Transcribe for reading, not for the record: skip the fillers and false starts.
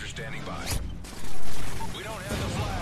Helicopter standing by. We don't have the flag.